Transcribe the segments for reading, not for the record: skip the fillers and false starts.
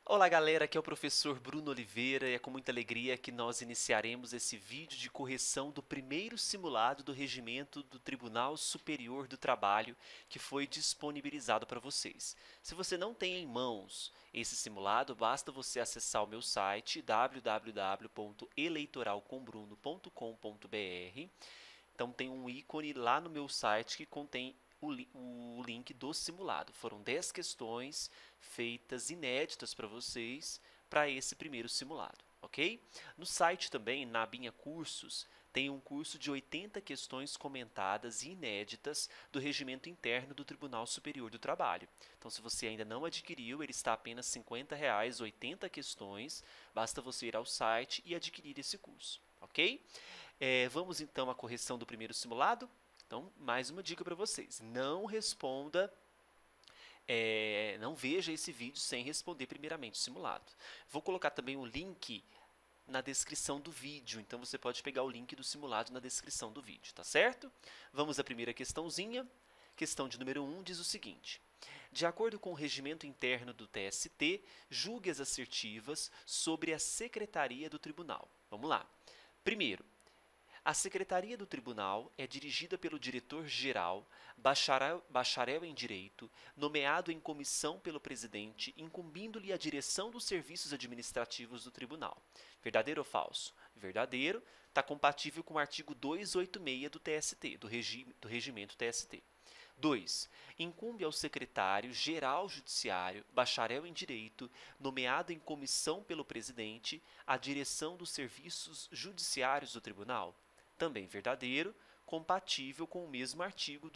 Olá galera, aqui é o professor Bruno Oliveira e é com muita alegria que nós iniciaremos esse vídeo de correção do primeiro simulado do regimento do Tribunal Superior do Trabalho que foi disponibilizado para vocês. Se você não tem em mãos esse simulado, basta você acessar o meu site www.eleitoralcombruno.com.br. Então tem um ícone lá no meu site que contém o link do simulado. Foram 10 questões feitas inéditas para vocês para esse primeiro simulado, ok? No site também, na abinha cursos, tem um curso de 80 questões comentadas e inéditas do regimento interno do Tribunal Superior do Trabalho. Então, se você ainda não adquiriu, ele está apenas R$ 50,00, 80 questões. Basta você ir ao site e adquirir esse curso, ok? Vamos então à correção do primeiro simulado? Então, mais uma dica para vocês. Não responda, não veja esse vídeo sem responder primeiramente o simulado. Vou colocar também o link na descrição do vídeo, então você pode pegar o link do simulado na descrição do vídeo, tá certo? Vamos à primeira questãozinha. Questão de número 1 diz o seguinte: de acordo com o regimento interno do TST, julgue as assertivas sobre a Secretaria do Tribunal. Vamos lá. Primeiro, a Secretaria do Tribunal é dirigida pelo diretor-geral, bacharel em Direito, nomeado em comissão pelo presidente, incumbindo-lhe a direção dos serviços administrativos do Tribunal. Verdadeiro ou falso? Verdadeiro, está compatível com o artigo 286 do TST, do regimento TST. 2. Incumbe ao secretário-geral judiciário, bacharel em Direito, nomeado em comissão pelo presidente, a direção dos serviços judiciários do Tribunal. Também verdadeiro, compatível com o mesmo artigo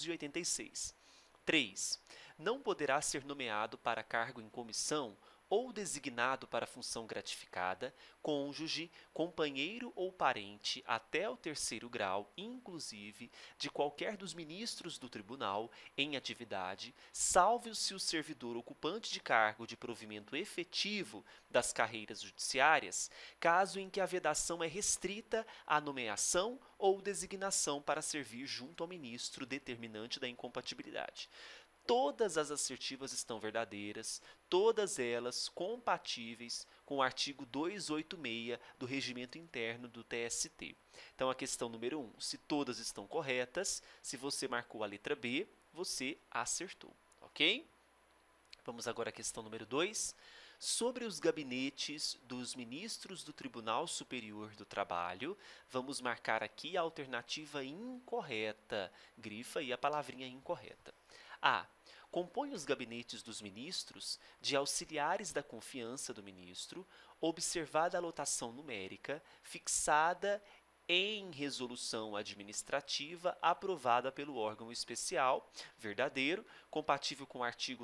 286. 3. Não poderá ser nomeado para cargo em comissão ou designado para função gratificada, cônjuge, companheiro ou parente até o 3º grau, inclusive, de qualquer dos ministros do tribunal em atividade, salvo-se o servidor ocupante de cargo de provimento efetivo das carreiras judiciárias, caso em que a vedação é restrita à nomeação ou designação para servir junto ao ministro determinante da incompatibilidade. Todas as assertivas estão verdadeiras, todas elas compatíveis com o artigo 286 do regimento interno do TST. Então, a questão número 1, se todas estão corretas, se você marcou a letra B, você acertou, ok? Vamos agora à questão número 2. Sobre os gabinetes dos ministros do Tribunal Superior do Trabalho, vamos marcar aqui a alternativa incorreta. Grifa aí a palavrinha incorreta. A. Compõe os gabinetes dos ministros de auxiliares da confiança do ministro, observada a lotação numérica, fixada em resolução administrativa aprovada pelo órgão especial, verdadeiro, compatível com o artigo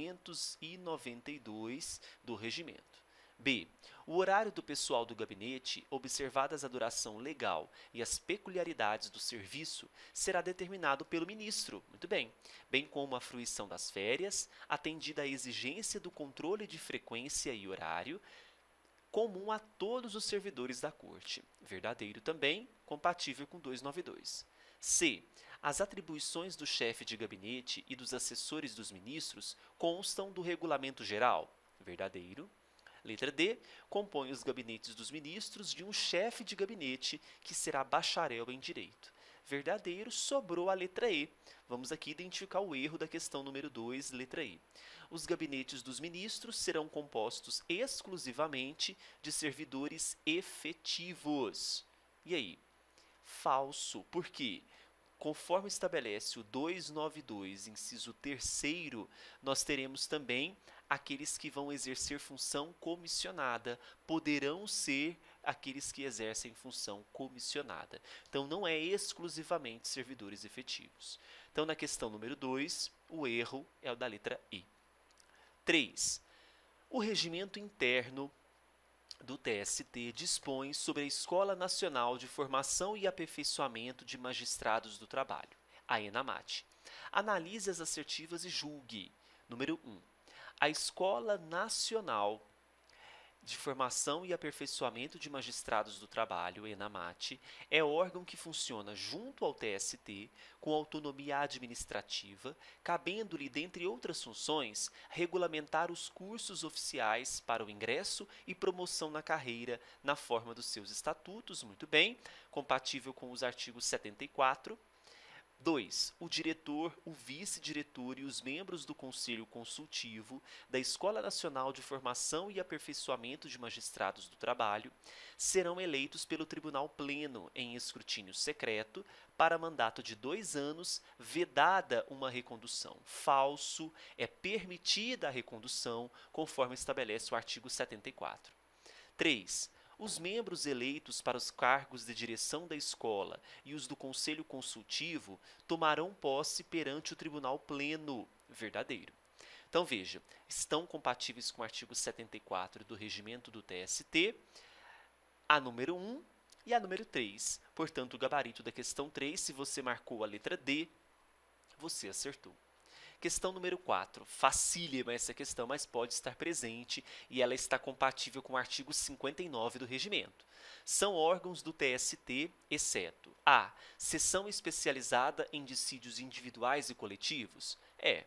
292 do regimento. B. O horário do pessoal do gabinete, observadas a duração legal e as peculiaridades do serviço, será determinado pelo ministro, muito bem como a fruição das férias, atendida à exigência do controle de frequência e horário, comum a todos os servidores da Corte. Verdadeiro também, compatível com 292. C. As atribuições do chefe de gabinete e dos assessores dos ministros constam do regulamento geral. Verdadeiro. Letra D. Compõe os gabinetes dos ministros de um chefe de gabinete que será bacharel em Direito. Verdadeiro, sobrou a letra E. Vamos aqui identificar o erro da questão número 2, letra E. Os gabinetes dos ministros serão compostos exclusivamente de servidores efetivos. E aí? Falso. Por quê? Conforme estabelece o 292, inciso 3º, nós teremos também aqueles que vão exercer função comissionada, poderão ser aqueles que exercem função comissionada. Então, não é exclusivamente servidores efetivos. Então, na questão número 2, o erro é o da letra E. 3. O regimento interno do TST dispõe sobre a Escola Nacional de Formação e Aperfeiçoamento de Magistrados do Trabalho, a ENAMAT. Analise as assertivas e julgue. Número 1. A Escola Nacional de Formação e Aperfeiçoamento de Magistrados do Trabalho, ENAMAT, é órgão que funciona junto ao TST, com autonomia administrativa, cabendo-lhe, dentre outras funções, regulamentar os cursos oficiais para o ingresso e promoção na carreira, na forma dos seus estatutos, muito bem, compatível com os artigos 74. 2. O diretor, o vice-diretor e os membros do Conselho Consultivo da Escola Nacional de Formação e Aperfeiçoamento de Magistrados do Trabalho serão eleitos pelo Tribunal Pleno em escrutínio secreto para mandato de 2 anos, vedada uma recondução. Falso, é permitida a recondução, conforme estabelece o artigo 74. 3. Os membros eleitos para os cargos de direção da escola e os do Conselho Consultivo tomarão posse perante o Tribunal Pleno. Verdadeiro. Então, veja, estão compatíveis com o artigo 74 do regimento do TST, a número 1 e a número 3. Portanto, o gabarito da questão 3, se você marcou a letra D, você acertou. Questão número 4. Facílima essa questão, mas pode estar presente e ela está compatível com o artigo 59 do regimento. São órgãos do TST, exceto a. Seção especializada em dissídios individuais e coletivos? É.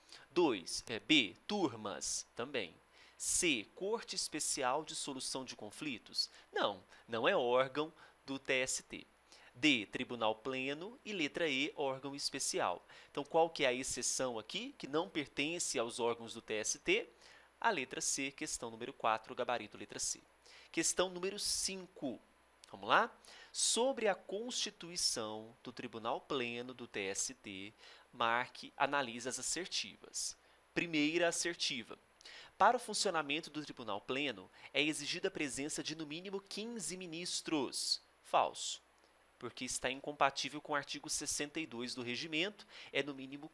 2. B. Turmas? Também. C. Corte Especial de Solução de Conflitos? Não, não é órgão do TST. D, Tribunal Pleno, e letra E, órgão especial. Então, qual que é a exceção aqui, que não pertence aos órgãos do TST? A letra C, questão número 4, gabarito letra C. Questão número 5, vamos lá? Sobre a constituição do Tribunal Pleno do TST, marque, analise as assertivas. Primeira assertiva. Para o funcionamento do Tribunal Pleno, é exigida a presença de no mínimo 15 ministros. Falso, porque está incompatível com o artigo 62 do regimento, é no mínimo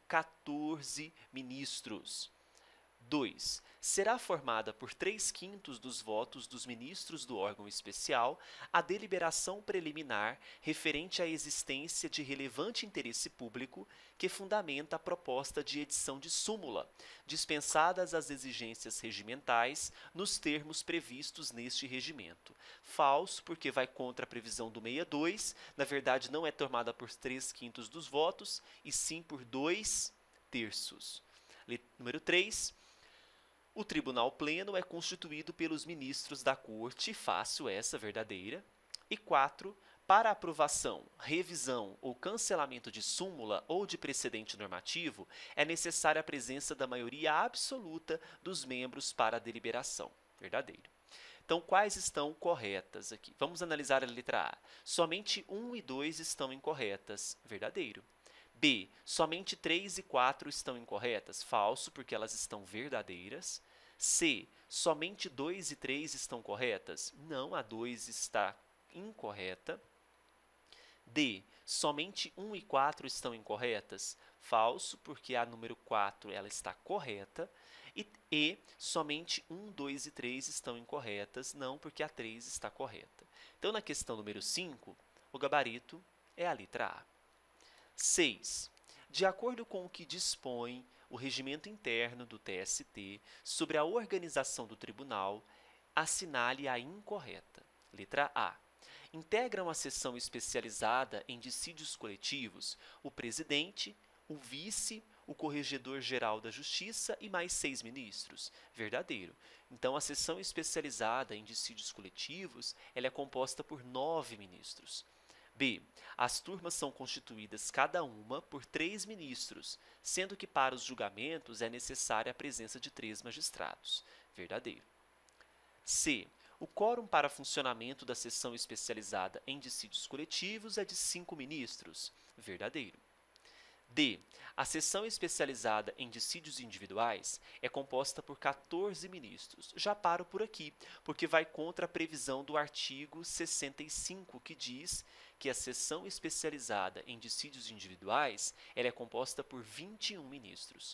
14 ministros. 2. Será formada por 3/5 dos votos dos ministros do órgão especial a deliberação preliminar referente à existência de relevante interesse público que fundamenta a proposta de edição de súmula, dispensadas as exigências regimentais nos termos previstos neste regimento. Falso, porque vai contra a previsão do 62, na verdade não é tomada por 3/5 dos votos, e sim por 2/3. Número 3. O Tribunal Pleno é constituído pelos ministros da Corte, fácil essa, verdadeira. E 4. Para aprovação, revisão ou cancelamento de súmula ou de precedente normativo, é necessária a presença da maioria absoluta dos membros para a deliberação. Verdadeiro. Então, quais estão corretas aqui? Vamos analisar a letra A. Somente 1 e 2 estão incorretas. Verdadeiro. B. Somente 3 e 4 estão incorretas. Falso, porque elas estão verdadeiras. C. Somente 2 e 3 estão corretas. Não, a 2 está incorreta. D. Somente 1 e 4 estão incorretas. Falso, porque a número 4 ela está correta. E. Somente 1, 2 e 3 estão incorretas. Não, porque a 3 está correta. Então, na questão número 5, o gabarito é a letra A. 6. De acordo com o que dispõe o regimento interno do TST sobre a organização do tribunal, assinale a incorreta. Letra A. Integram a seção especializada em dissídios coletivos o presidente, o vice, o corregedor-geral da Justiça e mais 6 ministros. Verdadeiro. Então, a seção especializada em dissídios coletivos ela é composta por 9 ministros. B. As turmas são constituídas cada uma por 3 ministros, sendo que para os julgamentos é necessária a presença de 3 magistrados. Verdadeiro. C. O quórum para funcionamento da seção especializada em dissídios coletivos é de 5 ministros. Verdadeiro. D. A seção especializada em dissídios individuais é composta por 14 ministros. Já paro por aqui, porque vai contra a previsão do artigo 65, que diz que a seção especializada em dissídios individuais ela é composta por 21 ministros.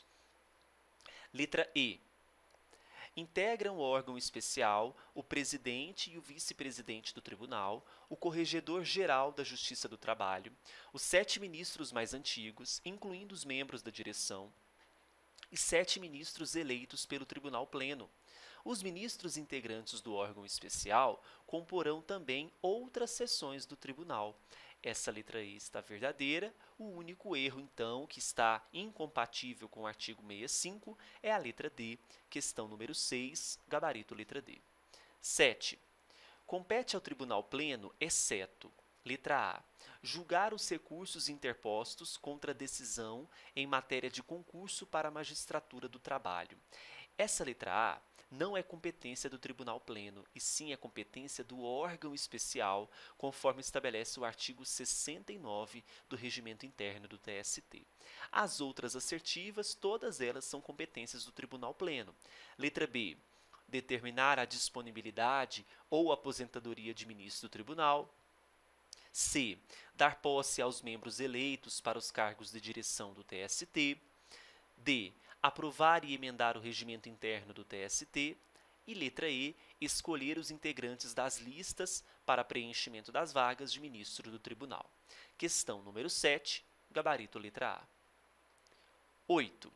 Letra E. Integram o órgão especial o presidente e o vice-presidente do tribunal, o corregedor-geral da Justiça do Trabalho, os 7 ministros mais antigos, incluindo os membros da direção, e 7 ministros eleitos pelo Tribunal Pleno. Os ministros integrantes do órgão especial comporão também outras seções do tribunal. Essa letra E está verdadeira. O único erro, então, que está incompatível com o artigo 65 é a letra D, questão número 6, gabarito letra D. 7. Compete ao Tribunal Pleno, exceto, letra A, julgar os recursos interpostos contra a decisão em matéria de concurso para a magistratura do trabalho. Essa letra A não é competência do Tribunal Pleno, e sim é competência do órgão especial, conforme estabelece o artigo 69 do Regimento Interno do TST. As outras assertivas, todas elas são competências do Tribunal Pleno. Letra B, determinar a disponibilidade ou aposentadoria de ministro do tribunal. C, dar posse aos membros eleitos para os cargos de direção do TST. D, aprovar e emendar o regimento interno do TST. E letra E, escolher os integrantes das listas para preenchimento das vagas de ministro do tribunal. Questão número 7, gabarito letra A. 8.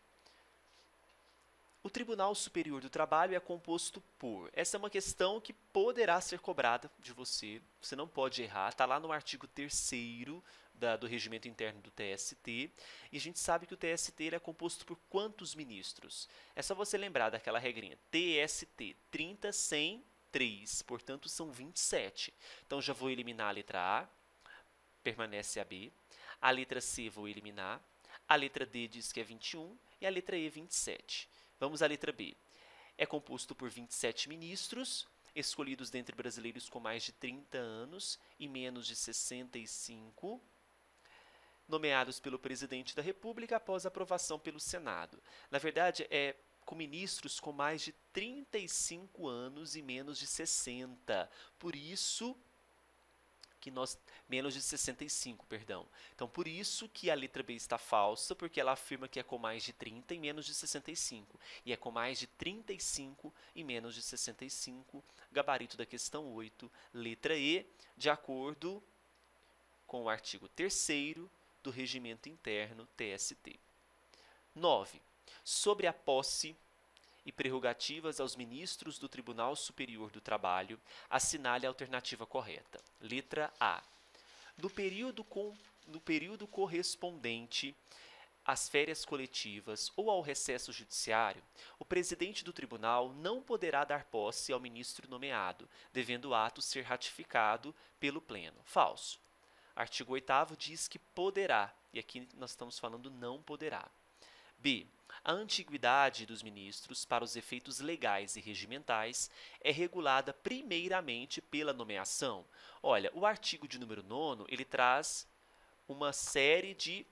O Tribunal Superior do Trabalho é composto por... Essa é uma questão que poderá ser cobrada de você. Você não pode errar. Está lá no artigo 3º do Regimento Interno do TST. E a gente sabe que o TST é composto por quantos ministros? É só você lembrar daquela regrinha. TST, 30, 100, 3. Portanto, são 27. Então, já vou eliminar a letra A. Permanece a B. A letra C vou eliminar. A letra D diz que é 21. E a letra E, 27. Vamos à letra B. É composto por 27 ministros, escolhidos dentre brasileiros com mais de 30 anos e menos de 65, nomeados pelo presidente da República após aprovação pelo Senado. Na verdade, é com ministros com mais de 35 anos e menos de 60. Por isso que menos de 65, perdão. Então, por isso que a letra B está falsa, porque ela afirma que é com mais de 30 e menos de 65. E é com mais de 35 e menos de 65, gabarito da questão 8, letra E, de acordo com o artigo 3º do Regimento Interno TST. 9. Sobre a posse e prerrogativas aos ministros do Tribunal Superior do Trabalho, assinale a alternativa correta. Letra A. No período correspondente às férias coletivas ou ao recesso judiciário, o presidente do tribunal não poderá dar posse ao ministro nomeado, devendo o ato ser ratificado pelo Pleno. Falso. Artigo 8º diz que poderá, e aqui nós estamos falando não poderá. B. A antiguidade dos ministros para os efeitos legais e regimentais é regulada primeiramente pela nomeação. Olha, o artigo de número 9, ele traz uma série de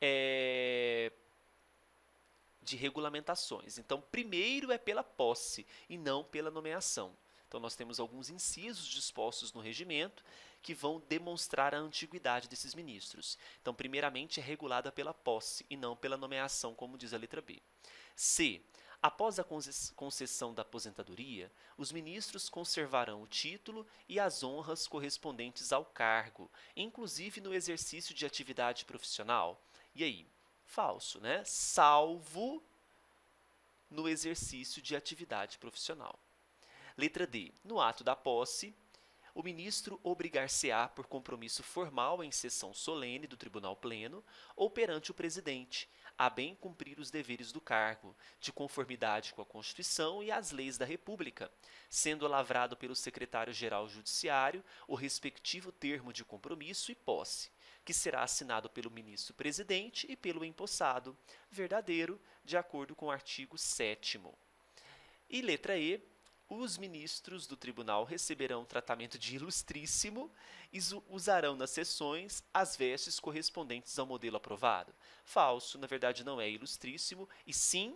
regulamentações. Então, primeiro é pela posse e não pela nomeação. Então, nós temos alguns incisos dispostos no regimento que vão demonstrar a antiguidade desses ministros. Então, primeiramente, é regulada pela posse e não pela nomeação, como diz a letra B. C. Após a concessão da aposentadoria, os ministros conservarão o título e as honras correspondentes ao cargo, inclusive no exercício de atividade profissional. E aí? Falso, né? Salvo no exercício de atividade profissional. Letra D. No ato da posse, o ministro obrigar-se-á por compromisso formal em sessão solene do Tribunal Pleno ou perante o presidente, a bem cumprir os deveres do cargo, de conformidade com a Constituição e as leis da República, sendo lavrado pelo secretário-geral judiciário o respectivo termo de compromisso e posse, que será assinado pelo ministro-presidente e pelo empossado, verdadeiro, de acordo com o artigo 7º. E letra E. Os ministros do tribunal receberão tratamento de ilustríssimo e usarão nas sessões as vestes correspondentes ao modelo aprovado. Falso, na verdade não é ilustríssimo, e sim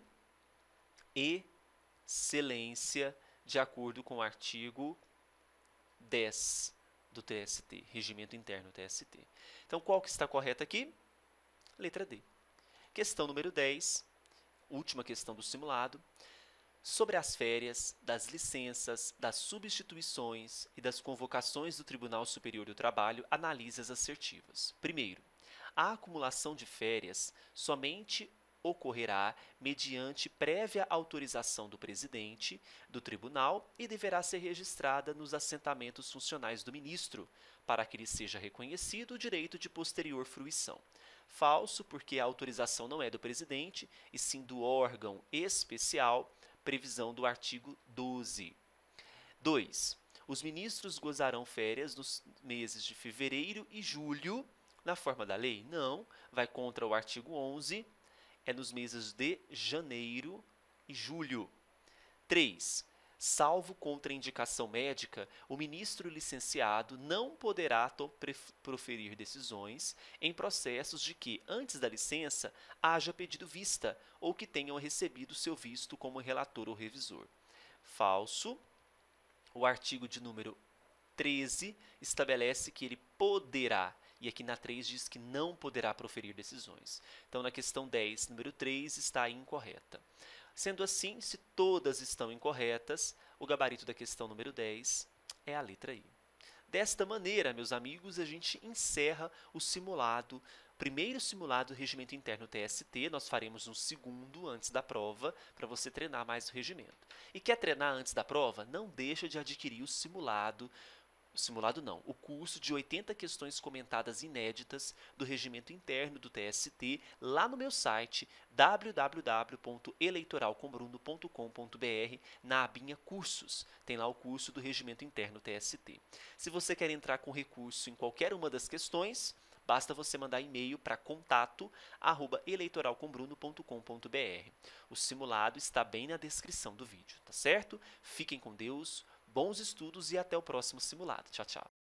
excelência, de acordo com o artigo 10 do TST, Regimento Interno TST. Então, qual que está correta aqui? Letra D. Questão número 10, última questão do simulado. Sobre as férias, das licenças, das substituições e das convocações do Tribunal Superior do Trabalho, analise as assertivas. Primeiro, a acumulação de férias somente ocorrerá mediante prévia autorização do presidente do tribunal e deverá ser registrada nos assentamentos funcionais do ministro, para que lhe seja reconhecido o direito de posterior fruição. Falso, porque a autorização não é do presidente, e sim do órgão especial, previsão do artigo 12. 2. Os ministros gozarão férias nos meses de fevereiro e julho, na forma da lei? Não, vai contra o artigo 11, é nos meses de janeiro e julho. 3. Salvo contraindicação médica, o ministro licenciado não poderá proferir decisões em processos de que, antes da licença, haja pedido vista ou que tenham recebido seu visto como relator ou revisor. Falso. O artigo de número 13 estabelece que ele poderá, e aqui na 3 diz que não poderá proferir decisões. Então, na questão 10, número 3, está incorreta. Sendo assim, se todas estão incorretas, o gabarito da questão número 10 é a letra I. Desta maneira, meus amigos, a gente encerra o simulado, primeiro simulado do regimento interno TST. Nós faremos um segundo antes da prova, para você treinar mais o regimento. E quer treinar antes da prova? Não deixa de adquirir o simulado o curso de 80 questões comentadas inéditas do regimento interno do TST lá no meu site www.eleitoralcombruno.com.br, na abinha cursos. Tem lá o curso do regimento interno TST. Se você quer entrar com recurso em qualquer uma das questões, basta você mandar e-mail para contato@eleitoralcombruno.com.br. O simulado está bem na descrição do vídeo, tá certo? Fiquem com Deus. Bons estudos e até o próximo simulado. Tchau, tchau.